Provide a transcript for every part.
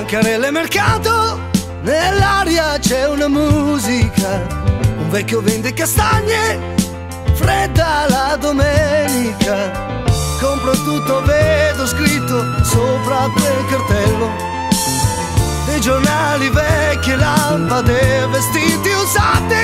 bancarelle e mercato, nell'aria c'è una musica. Un vecchio vende castagne, fredda la domenica. Compro tutto, vedo scritto sopra quel cartello dei giornali vecchi, lampade, vestiti usati.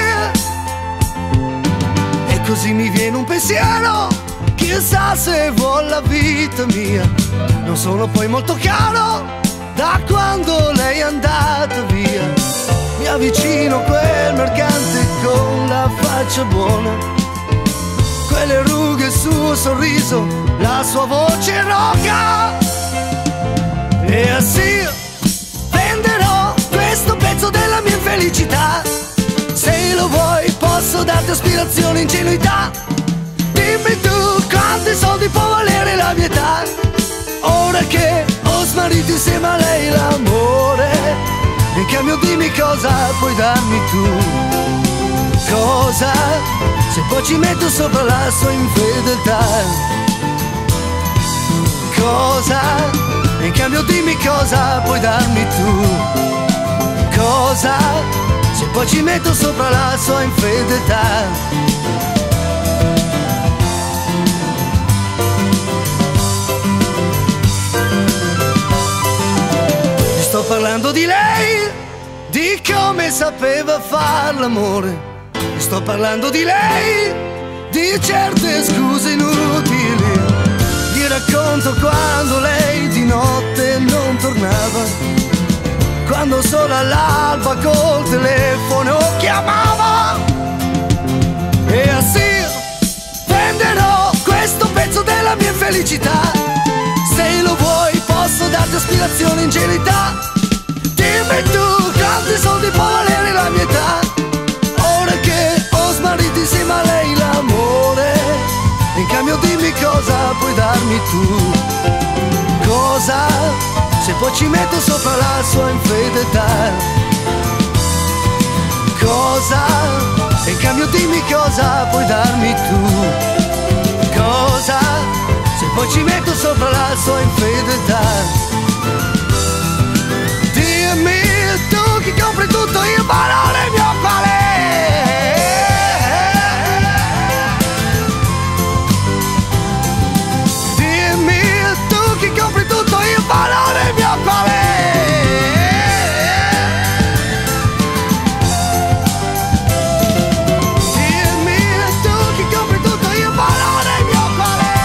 E così mi viene un pensiero, chissà se vuol la vita mia. Non sono poi molto caro da quando lei è andata via. Mi avvicino a quel mercante con la faccia buona, quelle rughe, il suo sorriso, la sua voce roca. E sì, venderò questo pezzo della mia infelicità. Se lo vuoi posso darti aspirazione, ingenuità. Dimmi tu quanti soldi può valere la mia età, ora che ho smarrito insieme a lei l'amore. In cambio dimmi cosa puoi darmi tu. Cosa, se poi ci metto sopra la sua infedeltà. Cosa, in cambio dimmi cosa puoi darmi tu. Cosa, se poi ci metto sopra la sua infedeltà. Sto parlando di lei, di come sapeva far l'amore. Sto parlando di lei, di certe scuse inutili. Gli racconto quando lei di notte non tornava, quando solo all'alba col telefono chiamava. E sì, venderò questo pezzo della mia felicità. Se lo vuoi posso darti aspirazione, ingenuità. Dimmi tu quanti soldi può valere la mia età, ora che ho smarrito insieme a lei l'amore. In cambio dimmi cosa puoi darmi tu. Cosa, se poi ci metto sopra la sua infedeltà. Cosa, in cambio dimmi cosa puoi darmi tu. Cosa, se poi ci metto sopra la sua infedeltà. Dimmi tu chi compri tutto, il valore mio qual è. Dimmi tu chi compri tutto, il valore mio qual è. Dimmi tu chi compri tutto, il valore mio qual è.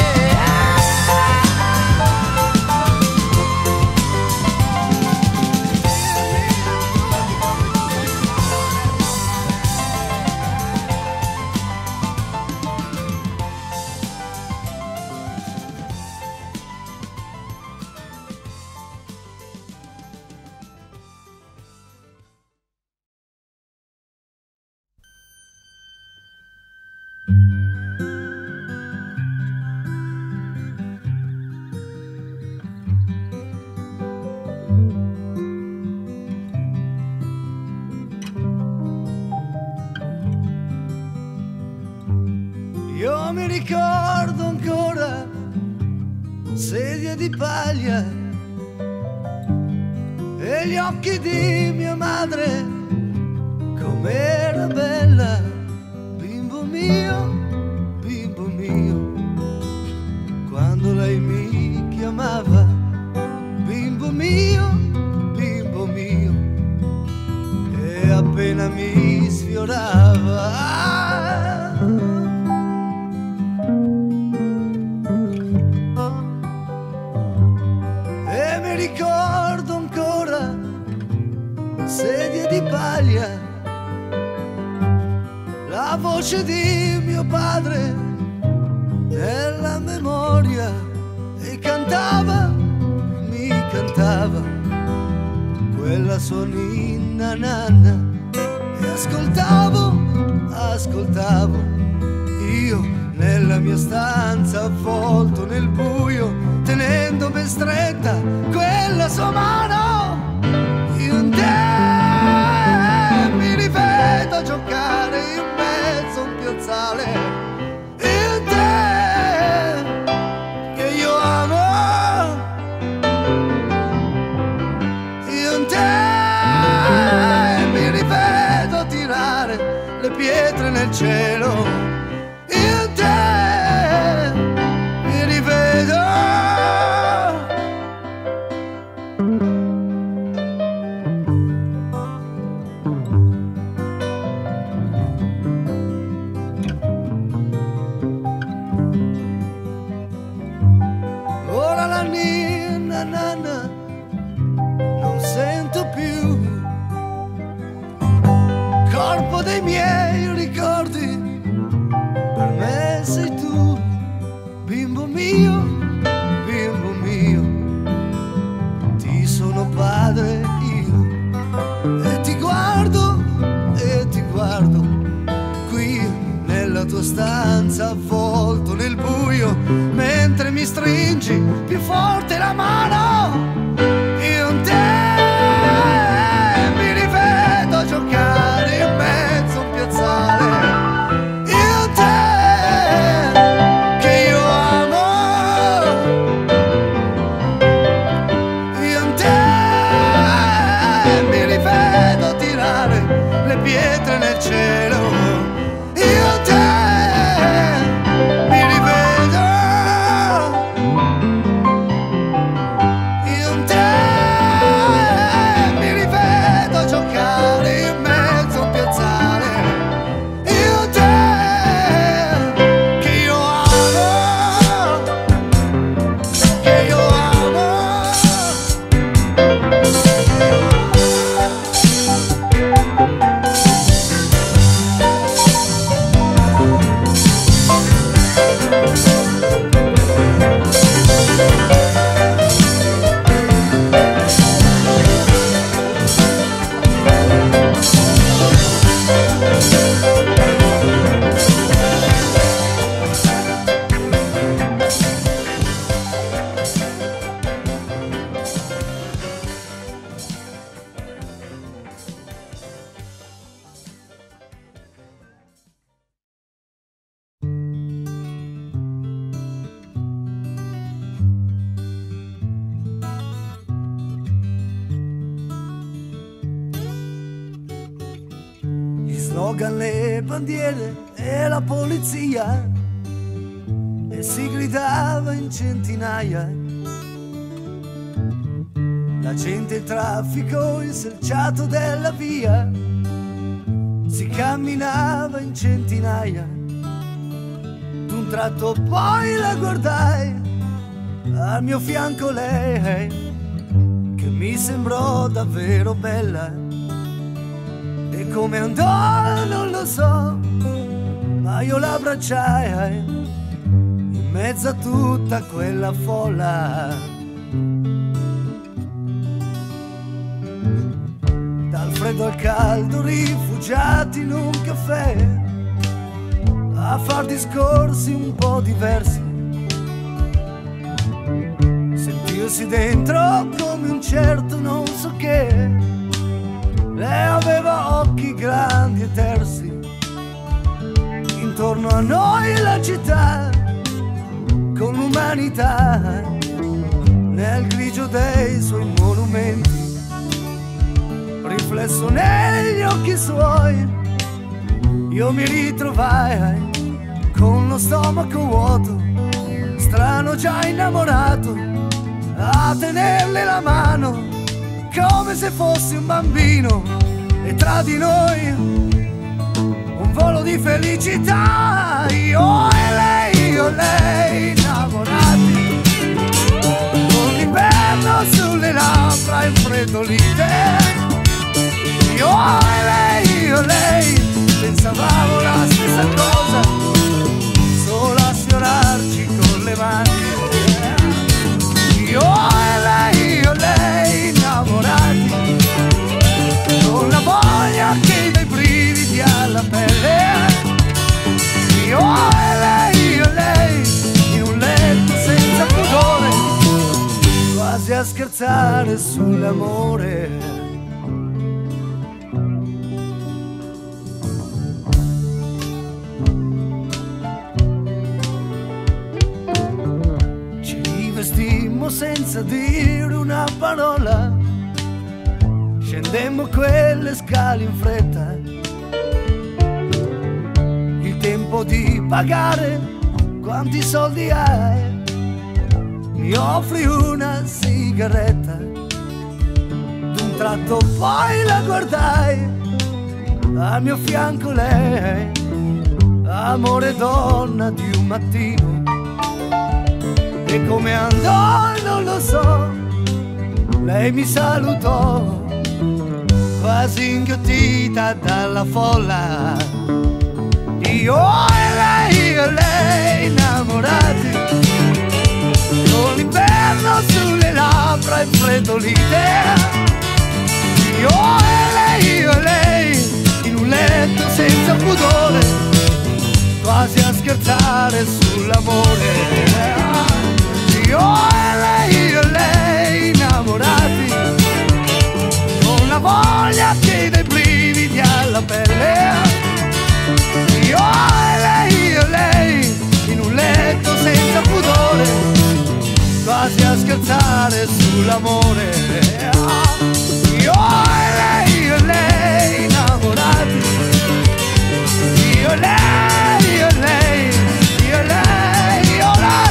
Io mi ricordo ancora sedie di paglia e gli occhi di mia madre, com'era bella. Bimbo mio, quando lei mi chiamava. Bimbo mio, e appena mi sfiorava. Ricordo ancora sedie di paglia, la voce di mio padre nella memoria, e cantava, mi cantava quella sua ninna nanna, e ascoltavo io nella mia stanza avvolto nel buio, tenendo ben stretta quella sua mano. Io in te mi rivedo giocare in mezzo a un piazzale, in te che io amo. cielo, in te mi rivedo. Ora la ninna nanna non sento più, corpo dei miei ricordi, per me sei tu, bimbo mio, ti sono padre io, e ti guardo, qui nella tua stanza avvolto nel buio, mentre mi stringi più forte la mano. Io in te mi rivedo giocare in mezzo a un piazzale. Io in te che io amo. Io in te mi rivedo tirare le pietre nel cielo. Io in te mi rivedo. Io in te mi rivedo giocare in mezzo a un piazzale. Io in te che io amo, che io amo. Gli slogan, le bandiere e la polizia, e si gridava in centinaia. La gente, il traffico inselciato della via, si camminava in centinaia. D'un tratto poi la guardai, al mio fianco lei, che mi sembrò davvero bella. E come andò non lo so, ma io l'abbracciai in mezzo a tutta quella folla. Dal freddo al caldo, rifugiati in un caffè, a far discorsi un po' diversi, sentirsi dentro come un certo non so che. Lei aveva occhi grandi e tersi, intorno a noi la città, con l'umanità, nel grigio dei suoi monumenti, riflesso negli occhi suoi. Io mi ritrovai con lo stomaco vuoto, strano già innamorato, a tenerle la mano come se fossi un bambino, e tra di noi un volo di felicità. Io e lei innamorati, con l'inverno sulle labbra infreddolite. Io e lei pensavamo la stessa cosa, solo a sfiorarci con le mani. Io e lei innamorati, con la voglia che dai brividi alla pelle. Io e lei in un letto senza pudore, quasi a scherzare sull'amore. Vestimmo senza dire una parola, scendemmo quelle scale in fretta, tempo di pagare. Quanti soldi hai? Mi offri una sigaretta. D'un tratto poi la guardai, al mio fianco lei, amore donna di un mattino. E come andò non lo so, lei mi salutò, quasi inghiottita dalla folla. Io e lei innamorati, con l'inverno sulle labbra infreddolite. Io e lei, in un letto senza pudore, quasi a scherzare sull'amore. Io e lei innamorati, con la voglia che dai brividi alla pelle. Io e lei, in un letto senza pudore, quasi a scherzare sull'amore. Io e lei innamorati, io e lei, io e lei, io e lei, io e lei.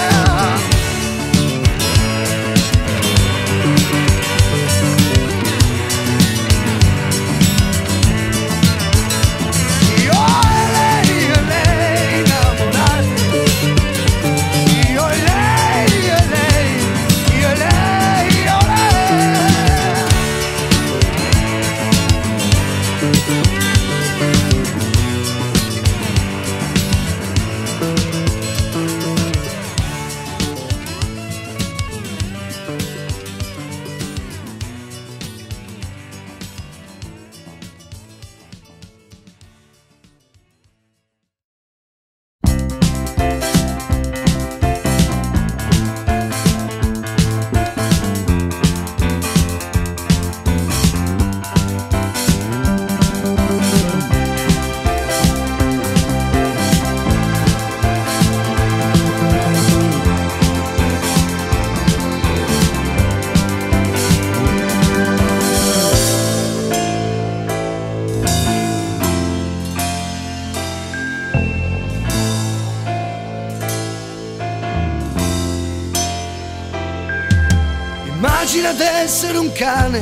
Immagina d'essere un cane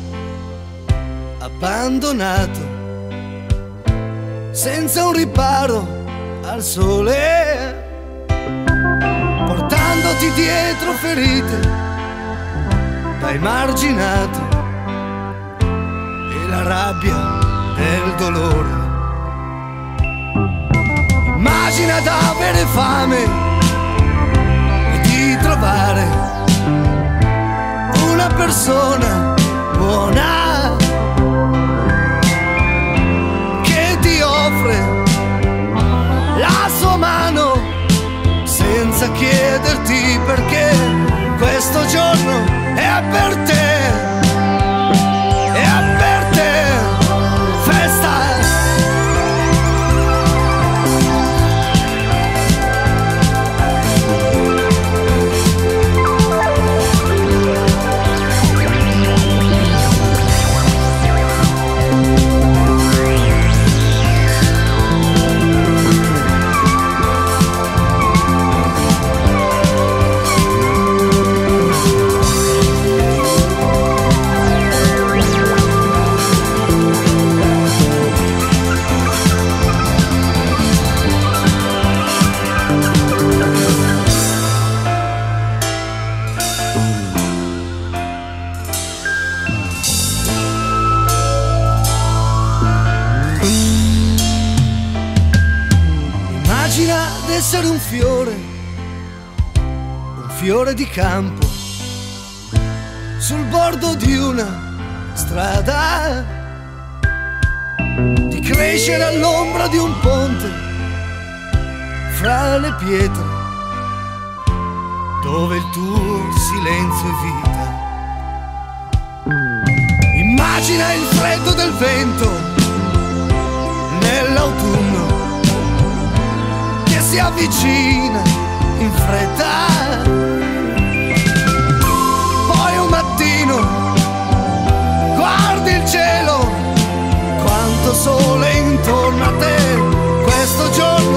abbandonato, senza un riparo al sole, portandoti dietro ferite da emarginato e la rabbia del dolore. Immagina d'avere fame e di trovare una persona buona che ti offre la sua mano senza chiederti perché. Questo giorno è per te, è per te, festa. Immagina d'essere un fiore di campo, sul bordo di una strada, di crescere all'ombra di un ponte, fra le pietre, dove il tuo silenzio è vita. Immagina il freddo del vento nell'autunno che si avvicina in fretta. Poi un mattino guardi il cielo, quanto sole intorno a te. Questo giorno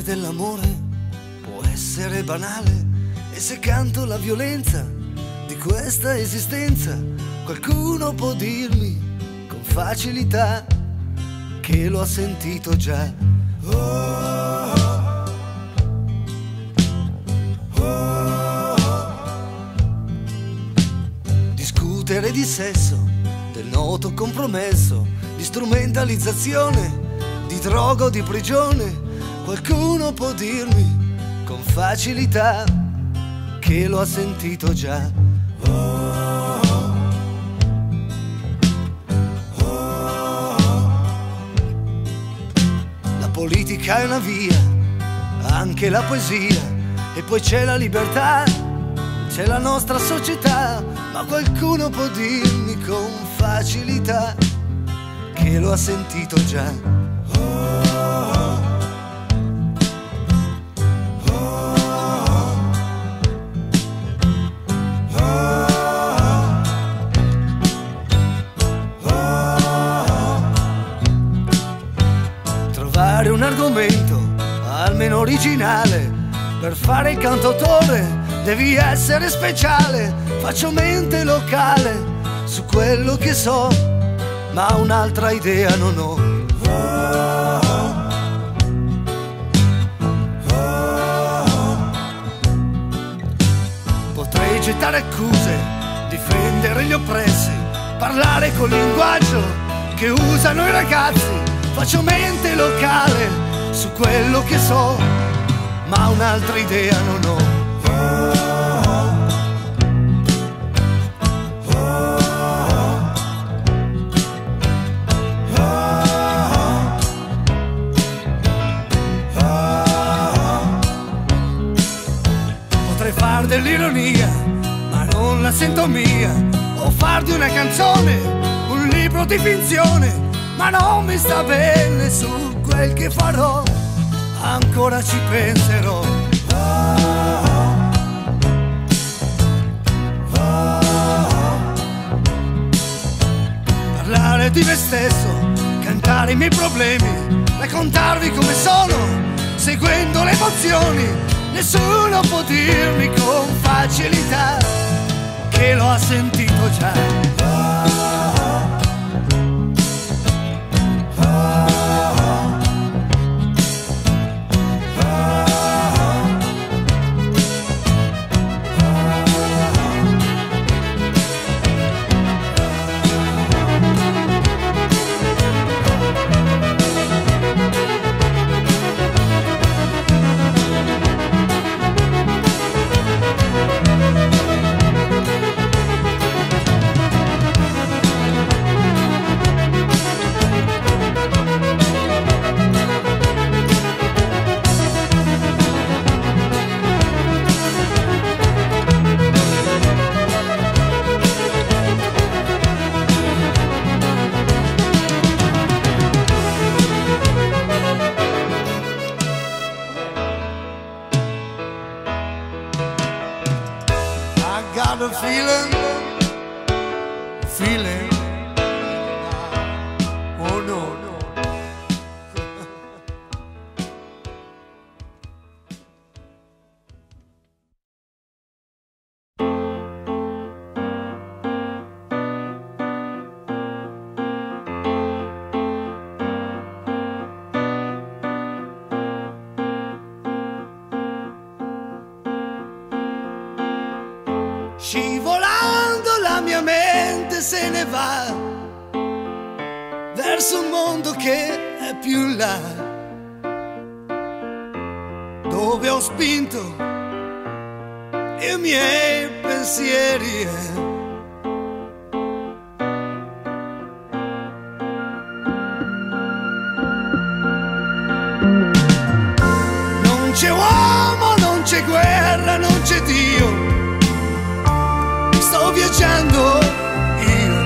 dell'amore può essere banale, e se canto la violenza di questa esistenza, qualcuno può dirmi con facilità che lo ha sentito già. Discutere di sesso, del noto compromesso, di strumentalizzazione, di droga o di prigione, qualcuno può dirmi con facilità che lo ha sentito già. La politica è una via, anche la poesia, e poi c'è la libertà, c'è la nostra società, ma qualcuno può dirmi con facilità che lo ha sentito già. Trovare un argomento almeno originale, per fare il cantautore devi essere speciale. Faccio mente locale su quello che so, ma un'altra idea non ho. Potrei gettare accuse, difendere gli oppressi, parlare col linguaggio che usano i ragazzi. Faccio mente locale su quello che so, ma un'altra idea non ho. Potrei far dell'ironia, ma non la sento mia, o far di una canzone un libro di finzione, ma non mi sta bene su quel che farò, ancora ci penserò. Parlare di me stesso, cantare i miei problemi, raccontarvi come sono, seguendo le emozioni. Nessuno può dirmi con facilità che lo ha sentito già. Got a feeling, oh no. Scivolando la mia mente se ne va verso un mondo che è più in là, dove ho spinto i miei pensieri. Non c'è uomo, non c'è guerra, non c'è Dio. Sto viaggiando io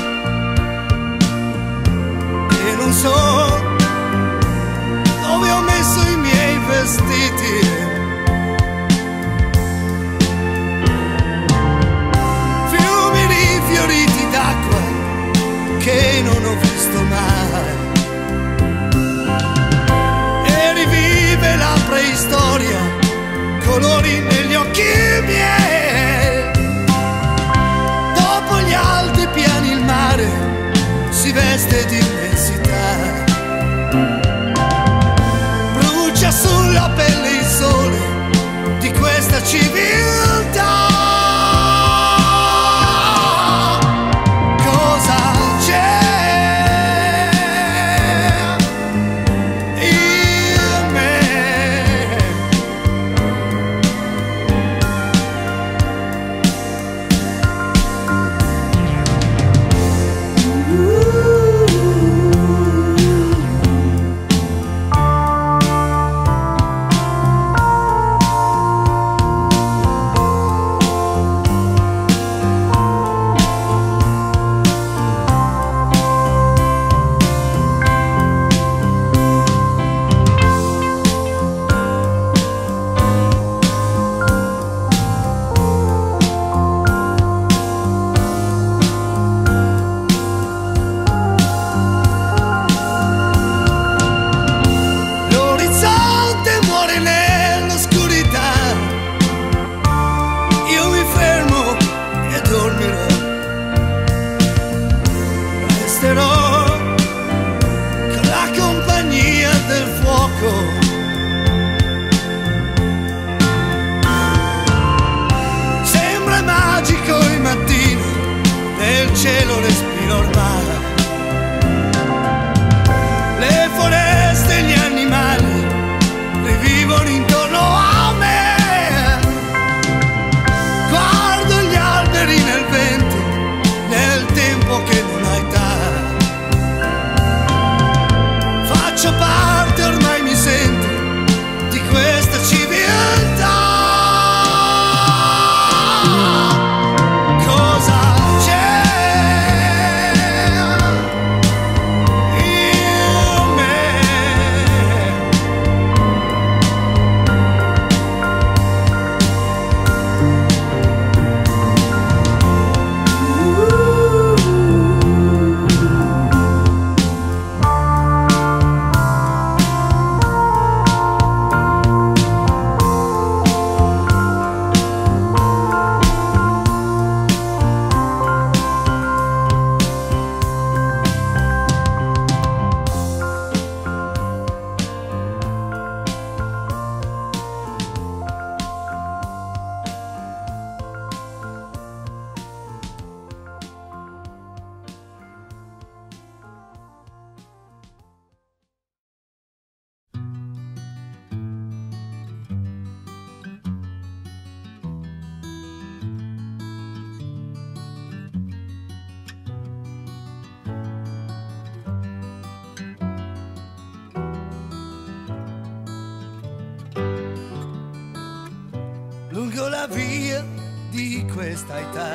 e non so dove ho messo i miei vestiti. Fiumi rifioriti d'acqua che non ho visto mai, e rivive la presenza colori negli occhi miei. Dopo gli alti piani il mare si veste di immensità, brucia sulla pelle il sole di questa civiltà. Con la compagnia del fuoco, sembra magico il mattino, nel cielo respiro ormai, le foreste e gli animali rivivono intorno a me, guardo gli alberi nel vento, nel tempo che non ha età. Faccio parte, ormai mi sento di questa civiltà. Cosa c'è in me? Lungo la via di questa età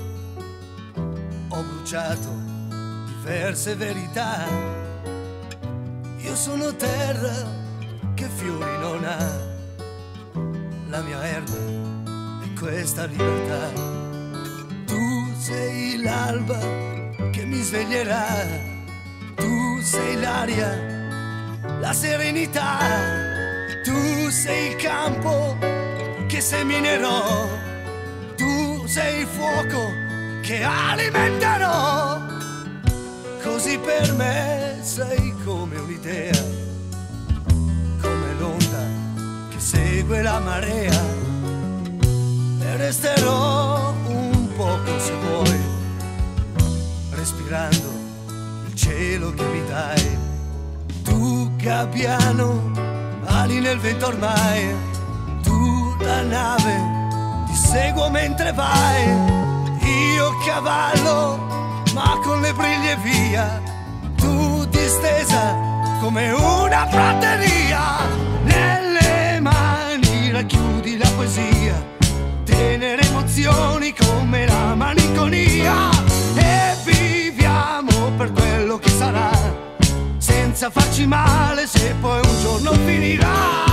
ho bruciato diverse verità. Io sono terra che fiori non ha, la mia erba è questa libertà. Tu sei l'alba che mi sveglierà, tu sei l'aria, la serenità, tu sei il campo che seminerò, tu sei il fuoco che alimenterò. Così per me sei come un'idea, come l'onda che segue la marea, e resterò un poco se vuoi, respirando il cielo che mi dai. Tu gabbiano, ali nel vento ormai, la nave ti seguo mentre vai, io cavallo ma con le briglie via, tu distesa come una prateria. Nelle mani racchiudi la poesia, tenere emozioni come la malinconia, e viviamo per quello che sarà, senza farci male se poi un giorno finirà.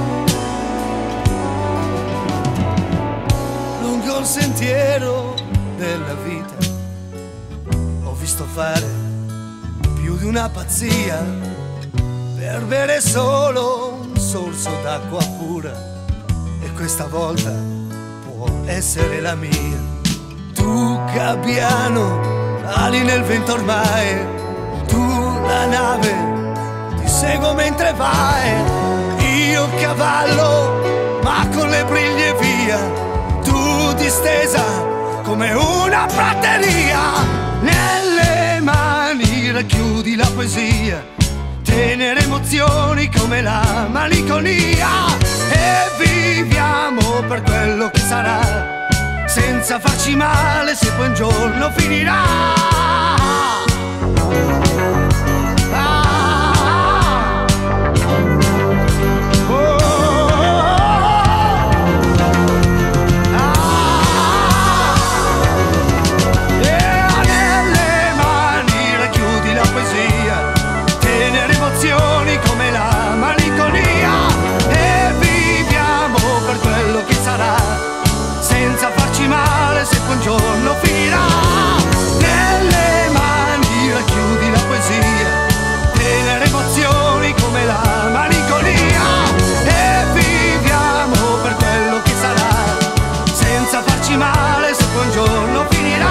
Lungo il sentiero una pazzia per bere solo un sorso d'acqua pura, e questa volta può essere la mia. Tu gabbiano, ali nel vento ormai, tu la nave, ti seguo mentre vai, io cavallo ma con le briglie via, tu distesa come una prateria. Nelle mani racchiudi la poesia, tenere emozioni come la malinconia, e viviamo per quello che sarà, senza farci male se poi un giorno finirà. Senza farci male se poi un giorno finirà. Nelle mani racchiudi la poesia, tenere emozioni come la malinconia, e viviamo per quello che sarà, senza farci male se poi un giorno finirà.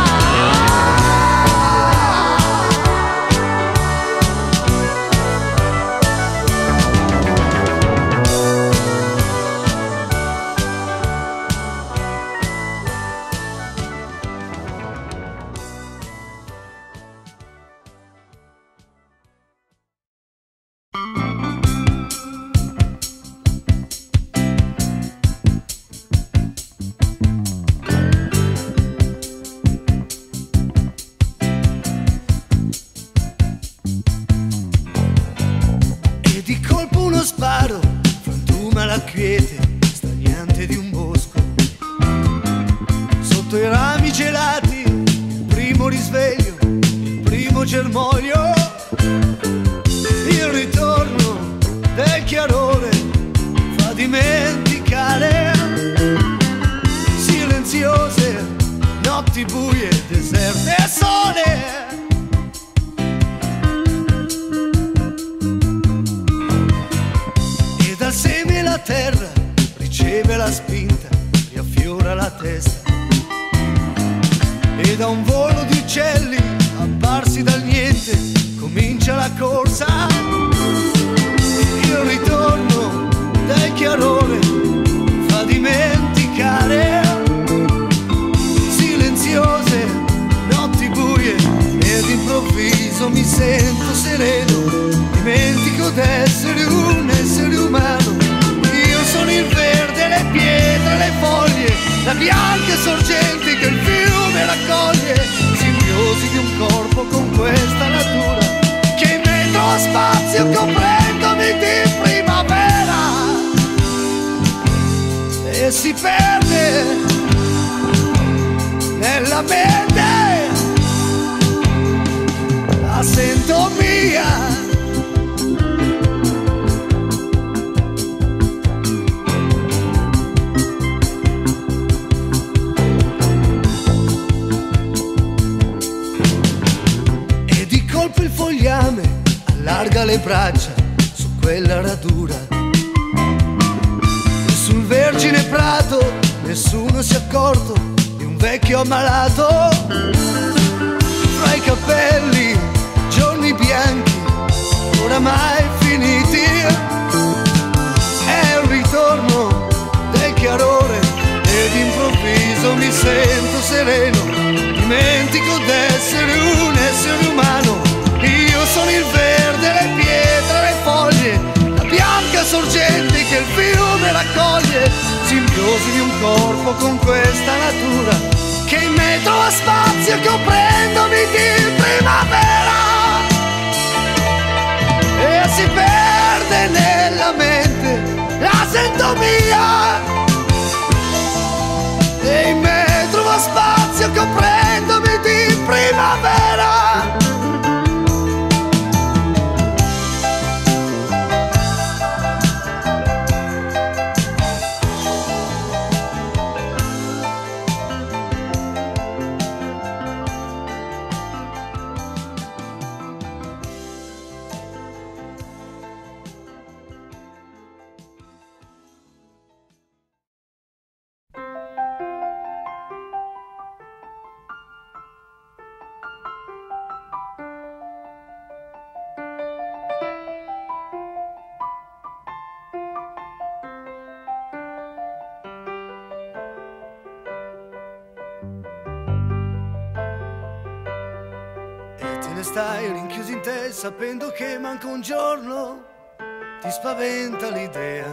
Sparo, frantuma la quiete stagnante di un bosco. Sotto i rami gelati, il primo risveglio, il primo germoglio. Il ritorno del chiarore fa dimenticare silenziose notti buie, deserte e sole. Dal seme la terra riceve la spinta, riaffiora la testa, e da un volo di uccelli apparsi dal niente comincia la corsa. Il ritorno del chiarore fa dimenticare silenziose notti buie, ed improvviso mi sento sereno, dimentico d'essere un essere umano. Io sono il verde, le pietre, le foglie, la bianca sorgente che il fiume raccoglie, simbiosi di un corpo con questa natura, che in mezzo a spazio coprendomi di primavera, e si perde nella mente, la sento mia. Il fogliame allarga le braccia su quella radura, e sul vergine prato nessuno si è accorto di un vecchio ammalato. Fra i capelli, giorni bianchi, oramai finiti, è il ritorno del chiarore, ed improvviso mi sento sereno, dimentico d'essere un essere umano. Io sono il verde, le pietre, le foglie, la bianca sorgente che il fiume raccoglie, simbiosi di un corpo con questa natura, che in metro a spazio coprendomi di primavera, e si perde nella mente, la sento mia, e in metro a spazio coprendomi di primavera. stai rinchiuso in te sapendo che manca un giorno, ti spaventa l'idea.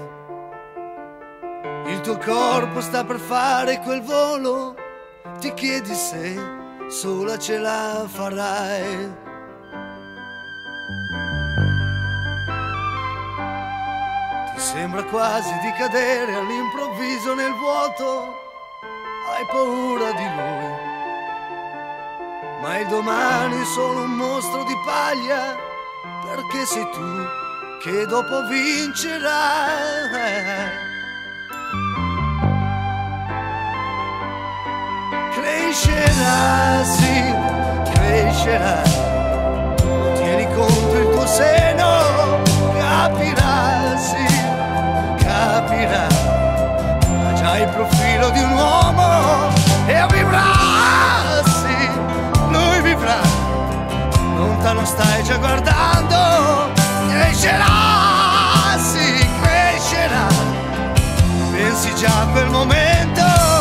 Il tuo corpo sta per fare quel volo, ti chiedi se sola ce la farai. Ti sembra quasi di cadere all'improvviso nel vuoto, hai paura di lui, ma il domani è solo un mostro di paglia, perché sei tu che dopo vincerai. Crescerà, sì, crescerà, tieni conto il tuo seno, capirà, sì, capirà, ha già il profilo di un uomo e vivrà, sì, lui vivrà, lontano stai già guardando, crescerà, sì, crescerà, pensi già a quel momento.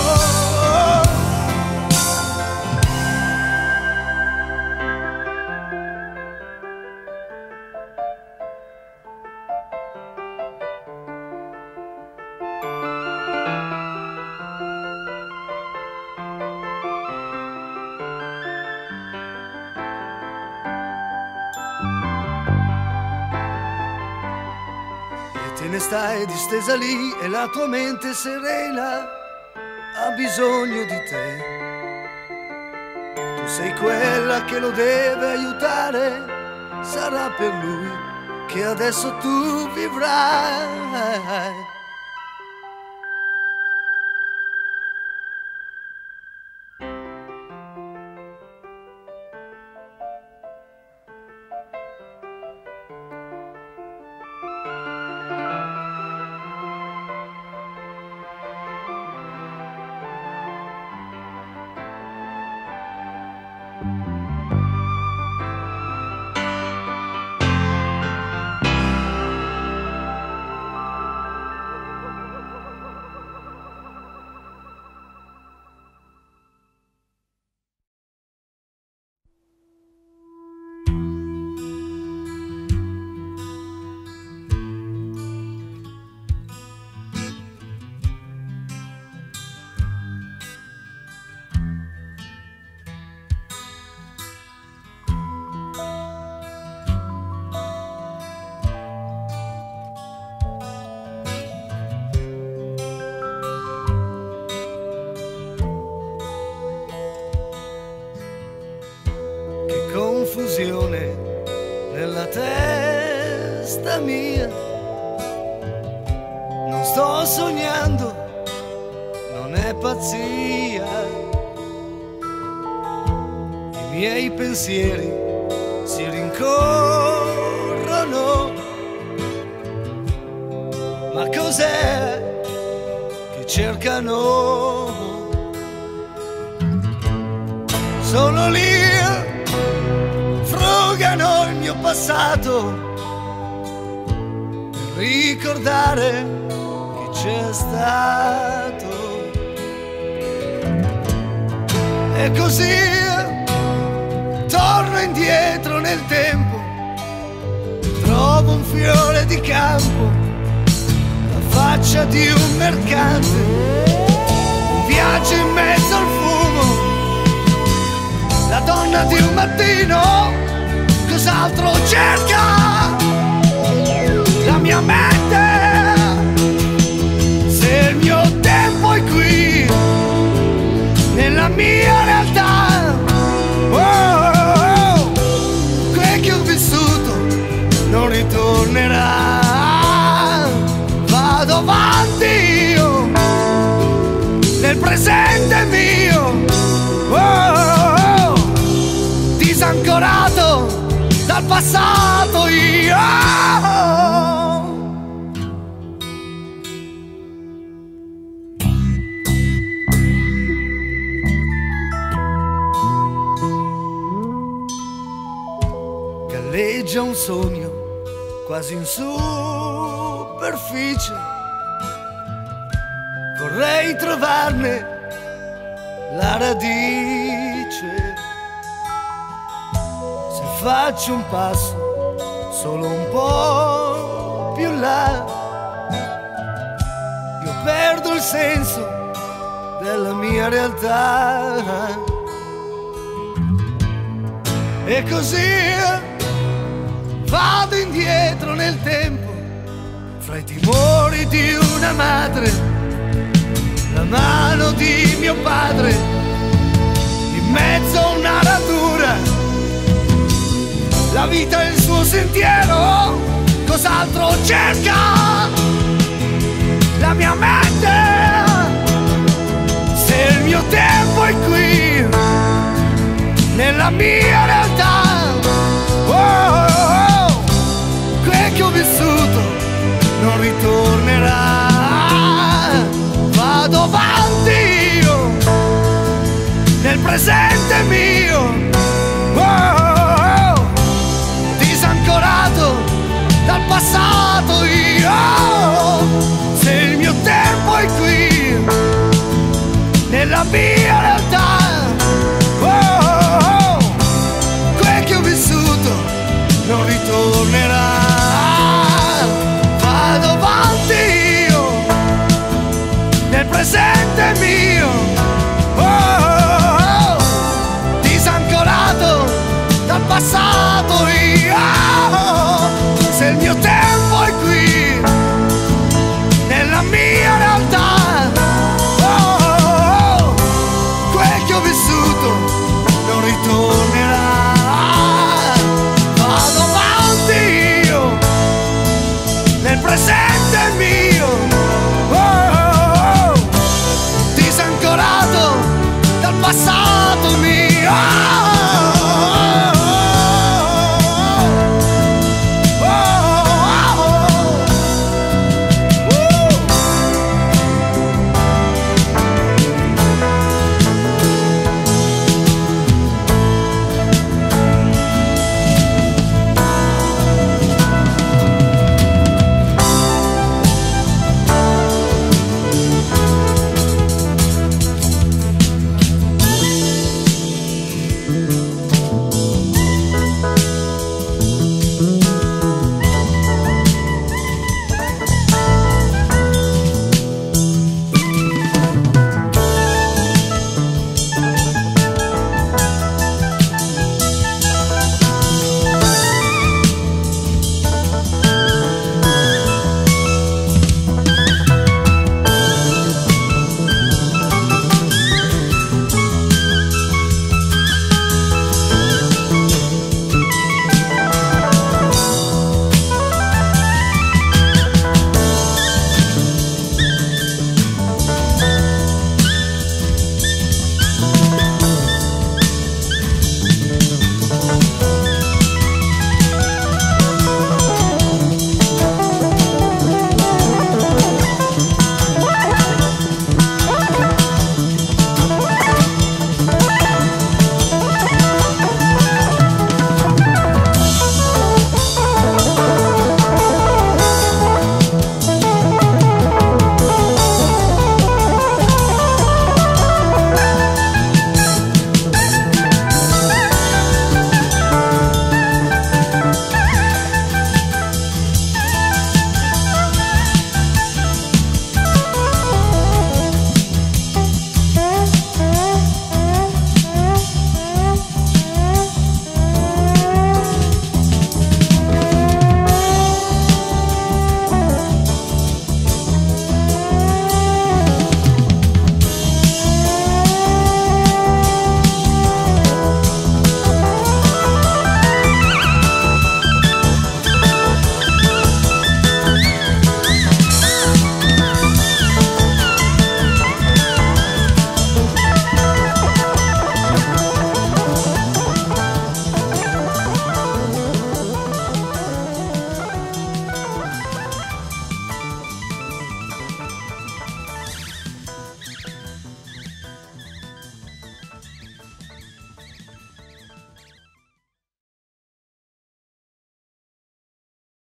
Te ne stai distesa lì e la tua mente serena ha bisogno di te. Tu sei quella che lo deve aiutare, sarà per lui che adesso tu vivrai. Confusione nella testa mia, non sto sognando, non è pazzia, i miei pensieri si rincorrono, ma cos'è che cercano? Sono lì, frugano il mio passato per ricordare che c'è stato. E così torno indietro nel tempo, trovo un fiore di campo, la faccia di un mercante, un viaggio in mezzo al fumo, la donna di un mattino, cos'altro cerca la mia mente? Se il mio tempo è qui, nella mia realtà, oh, quel che ho vissuto non ritornerà. Vado avanti io, nel presente mio, oh, disancorato dal passato io. Galleggia un sogno quasi in superficie, vorrei trovarne la radice. faccio un passo solo un po' più là, io perdo il senso della mia realtà. E così vado indietro nel tempo, fra i timori di una madre, la mano di mio padre, in mezzo a una radura, la vita è il suo sentiero, cos'altro cerca la mia mente, se il mio tempo è qui, nella mia realtà. Oh, oh, oh, quel che ho vissuto non ritornerà. Vado avanti io, nel presente mio. Oh, oh, oh, disancorato dal passato io. Se il mio tempo è qui, nella mia realtà. Non ritornerà. Vado avanti io, nel presente mio. Oh, oh, oh, disancorato dal passato io. Se il mio tempo è qui, nella mia realtà. Oh, oh, oh, quel che ho vissuto non ritornerà. Il presente è mio, oh, oh, oh, disancorato dal passato mio.